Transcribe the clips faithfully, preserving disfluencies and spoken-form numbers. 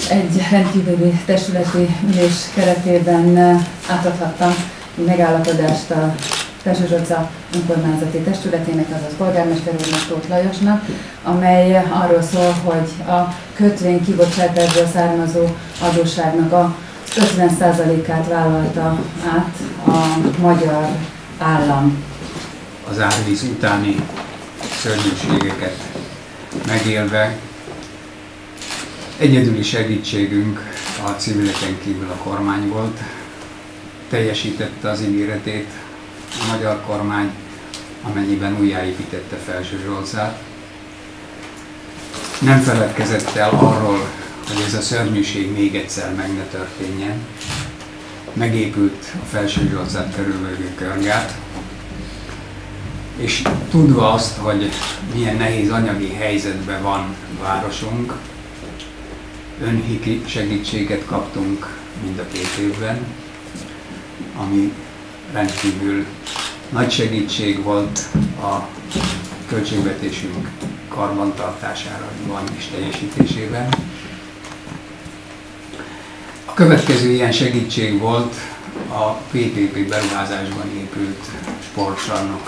egy rendkívüli testületi ülés keretében átadhattam megállapodást a Felsőzsotza önkormányzati testületének, azaz polgármester úrnak, Tóth Lajosnak, amely arról szól, hogy a kötvény kibocsátásból származó adósságnak a ötven százalékát vállalta át a magyar állam. Az árvíz utáni szörnyűségeket megélve egyedüli segítségünk a civileken kívül a kormány volt. Teljesítette az ígéretét a magyar kormány, amennyiben újjáépítette Felsőzsolcát. Nem feledkezett el arról, hogy ez a szörnyűség még egyszer meg ne történjen. Megépült a Felsőzsolcát körülvevő körgát, és tudva azt, hogy milyen nehéz anyagi helyzetben van városunk, önhiki segítséget kaptunk mind a két évben, ami rendkívül nagy segítség volt a költségvetésünk karbantartásában és teljesítésében. A következő ilyen segítség volt a pé pé pé beruházásban épült sportcsarnok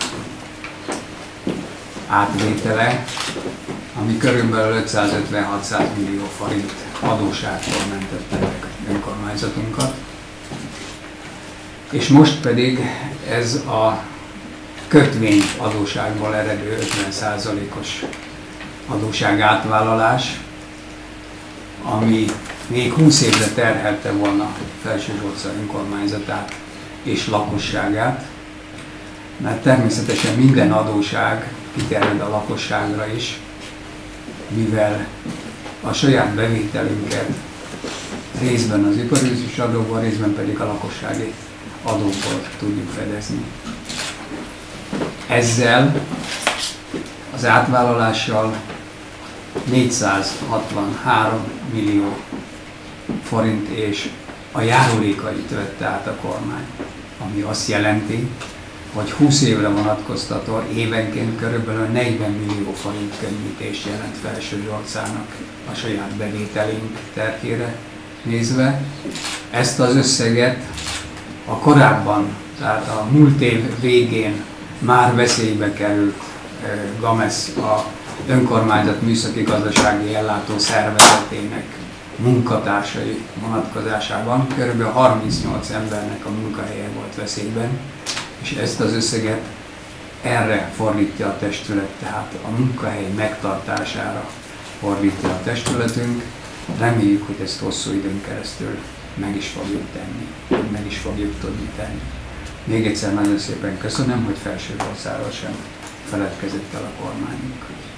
átvétele, ami körülbelül ötszázötven-hatszáz millió forint adósságtól mentette meg önkormányzatunkat. És most pedig ez a kötvény adósságból eredő ötven százalékos adósság átvállalás, ami még húsz évre terhelte volna Felsőzsotza önkormányzatát és lakosságát, mert természetesen minden adósság kiterjed a lakosságra is, mivel a saját bevételünket részben az iparűzés adóból, részben pedig a lakossági adóból tudjuk fedezni. Ezzel az átvállalással négyszázhatvanhárom millió forint és a járulékait vette át a kormány, ami azt jelenti, hogy húsz évre vonatkoztató évenként körülbelül negyven millió forint könnyítést jelent Felsőzsolcának a saját bevételünk terhére nézve. Ezt az összeget a korábban, tehát a múlt év végén már veszélybe került GAMESZ, a önkormányzat műszaki gazdasági ellátó szervezetének munkatársai vonatkozásában körülbelül harmincnyolc embernek a munkahelye volt veszélyben, és ezt az összeget erre fordítja a testület, tehát a munkahely megtartására fordítja a testületünk. Reméljük, hogy ezt hosszú időn keresztül meg is fogjuk tenni, hogy meg is fogjuk tudni tenni. Még egyszer nagyon szépen köszönöm, hogy Felsőzsolcáról sem feledkezett el a kormányunk.